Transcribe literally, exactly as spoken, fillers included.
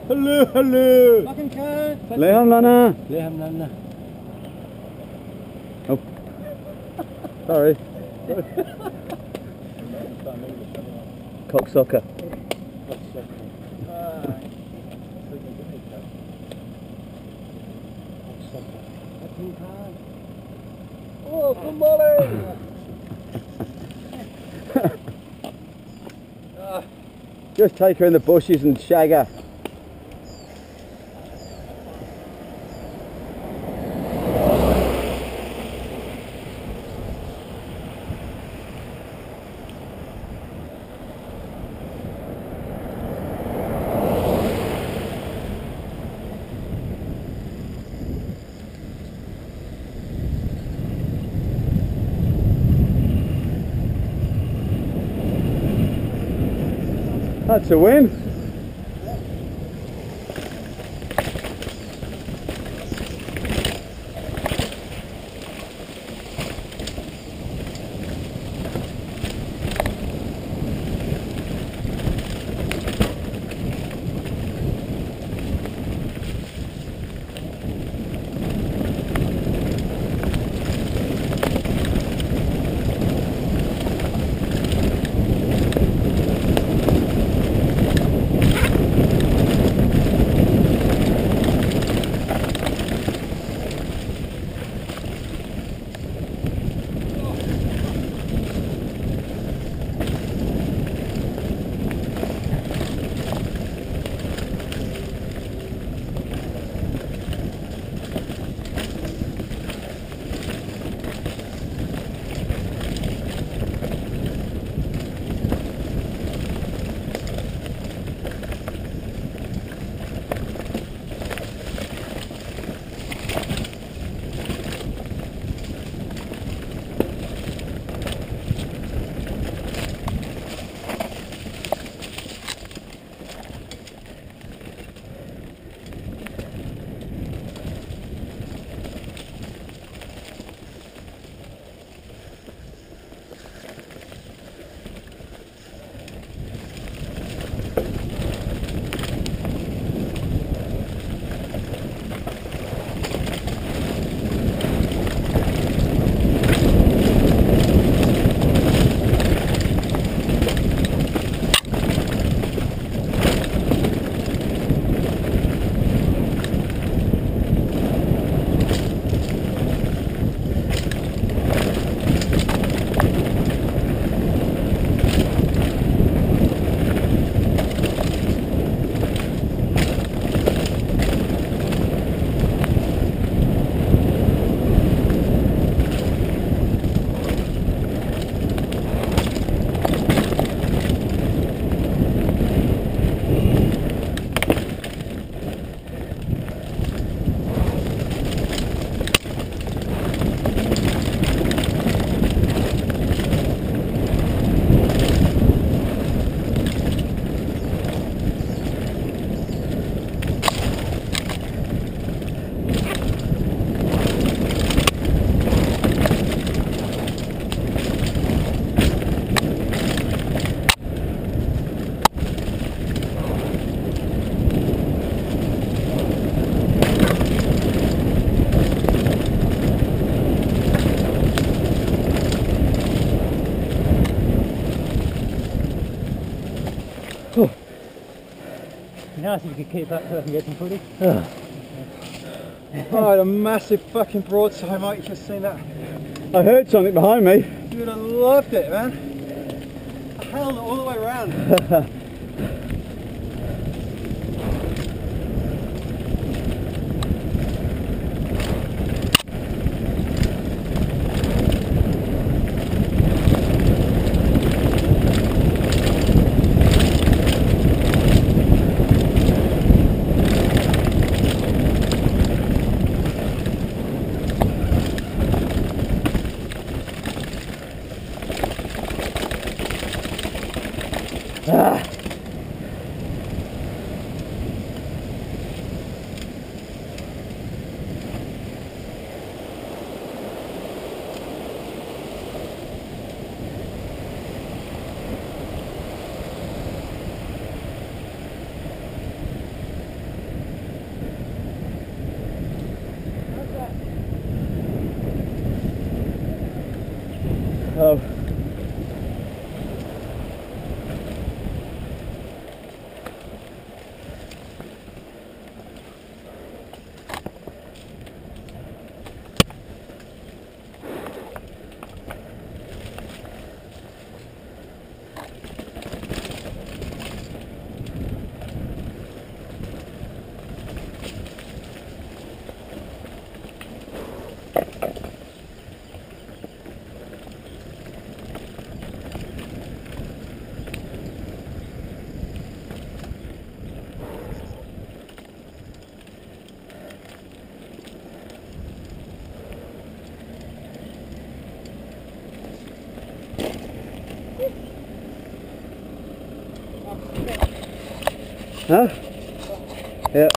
Hello, hello. Fucking can. Leham lana. Leham lana. Oh. Sorry. Cocksucker. Oh, good morning. Just take her in the bushes and shag her. That's a win. Nice if you could keep up so I can get some footage. Oh, I had a massive fucking broadside, mate. You should have seen that. I heard something behind me. You would have loved it, man. I held it all the way around. Ah. Huh? Yeah.